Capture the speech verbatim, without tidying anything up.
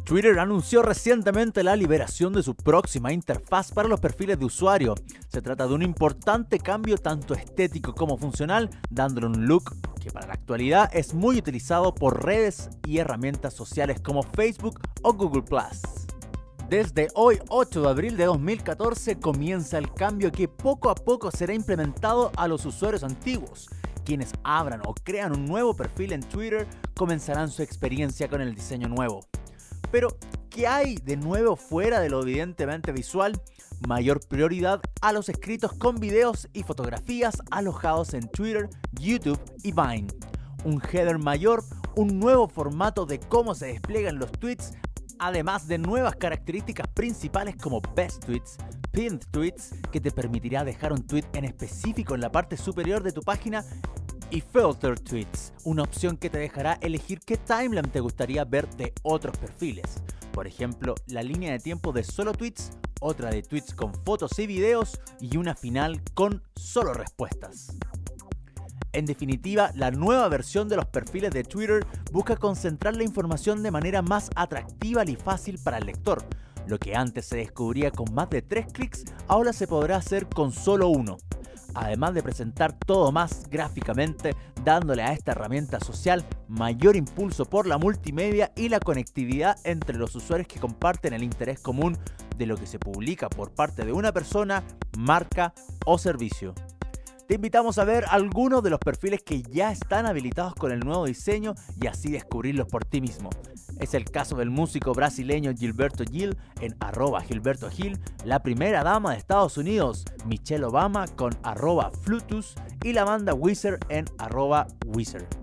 Twitter anunció recientemente la liberación de su próxima interfaz para los perfiles de usuario. Se trata de un importante cambio tanto estético como funcional, dándole un look que para la actualidad es muy utilizado por redes y herramientas sociales como Facebook o Google plus. Desde hoy, ocho de abril de dos mil catorce, comienza el cambio que poco a poco será implementado a los usuarios antiguos. Quienes abran o crean un nuevo perfil en Twitter comenzarán su experiencia con el diseño nuevo. Pero, ¿qué hay de nuevo fuera de lo evidentemente visual? Mayor prioridad a los escritos con videos y fotografías alojados en Twitter, YouTube y Vine. Un header mayor, un nuevo formato de cómo se despliegan los tweets, además de nuevas características principales como Best Tweets, Pinned Tweets, que te permitirá dejar un tweet en específico en la parte superior de tu página, y Filtered Tweets, una opción que te dejará elegir qué timeline te gustaría ver de otros perfiles. Por ejemplo, la línea de tiempo de solo tweets, otra de tweets con fotos y videos y una final con solo respuestas. En definitiva, la nueva versión de los perfiles de Twitter busca concentrar la información de manera más atractiva y fácil para el lector. Lo que antes se descubría con más de tres clics, ahora se podrá hacer con solo uno. Además de presentar todo más gráficamente, dándole a esta herramienta social mayor impulso por la multimedia y la conectividad entre los usuarios que comparten el interés común de lo que se publica por parte de una persona, marca o servicio. Te invitamos a ver algunos de los perfiles que ya están habilitados con el nuevo diseño y así descubrirlos por ti mismo. Es el caso del músico brasileño Gilberto Gil en arroba Gilberto Gil, la primera dama de Estados Unidos Michelle Obama con arroba Flutus y la banda Weezer en arroba Weezer.